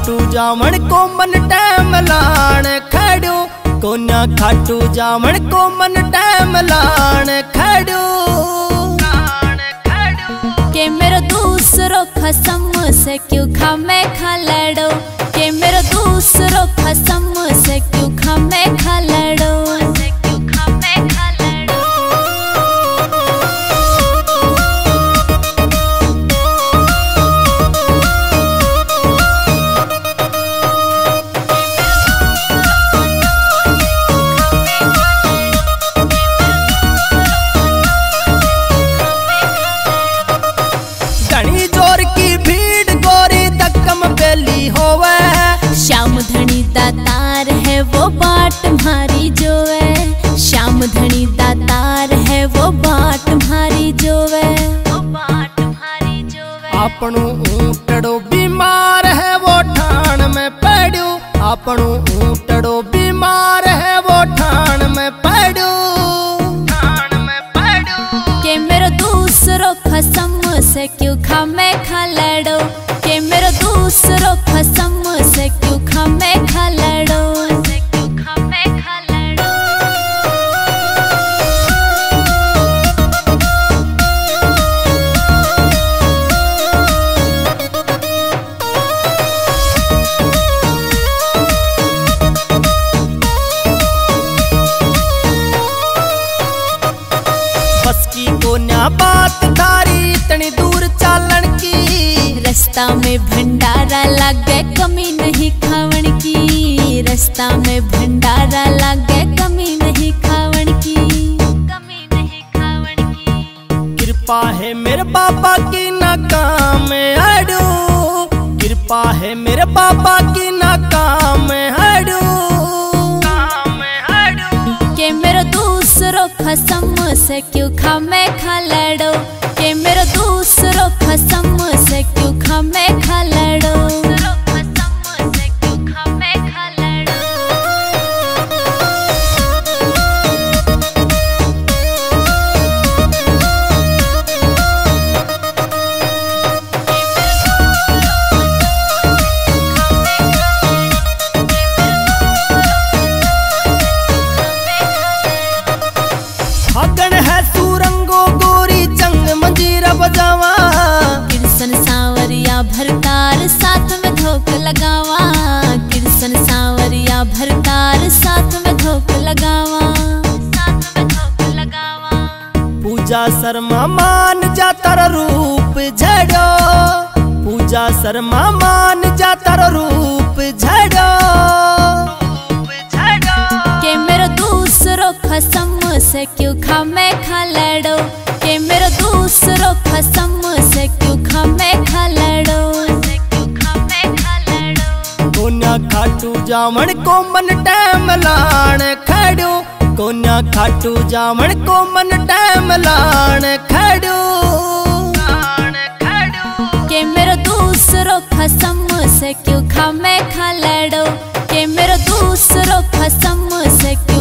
खाटू जावण को मन टाइम लाण खड़ो, कोन्या खाटू जावण को मन टाइम लाण खड़ो। के मेरो दूसरो खसम से क्यों खामे खा लड़ो, के मेरो दूसरो खसम से क्यों खामे खा लड़ो। श्याम धनी दातार है वो बाट मारी जोवे, श्याम धनी दातार है वो बाट मारी जोवे। आपणो ऊँटड़ो बीमार है वो ठाण में पड़ो, आपणो ऊँटड़ो बीमार है वो ठाण में पड़ो। के मेरो दूसरो खसम से क्यों खामे खा लड़ो, के मेरो दूसरो खसम से क्यों खामे खा लड़ो। बस की कोन्या बात थारी इतनी दूर चालन की, रास्ता में भंडारा लागे कमी नहीं खावन की, रास्ता में भंडारा लागे कमी नहीं खावन की, कमी नहीं खावन की। कृपा है मेरे पापा की ना काम हड़ो, कृपा है मेरे पापा की ना काम हड़ो। के मेरो दूसरो खसम से क्यों खामे खा लड़ो, के मेरो दूसरो खसम से क्यों खामे खा लड़ो। फागण है सुरंगो गोरी जंग मंजीरा बजावा, कृष्ण सांवरिया भरतार साथ में धोख लगावा, कृष्ण सांवरिया भरतार साथ में धोख लगावा, साथ में धोख लगावा। पूजा शर्मा मान जा तारा रूप झड़ो, पूजा शर्मा मान जा तारा रूप झड़ो। के मेरो दूसरो खसम से क्यों खामे खा लड़ो, के मेरो दूसरो खसम से क्यों खामे खा लड़ो। कोन्या खाटू जावण को मन टाइम लाण खड़ो, कोन्या खाटू जावण को मन टाइम लाण खड़ो। के मेरो दूसरो खसम से क्यों खामे खा लड़ो, के मेरो दूसरो खसम से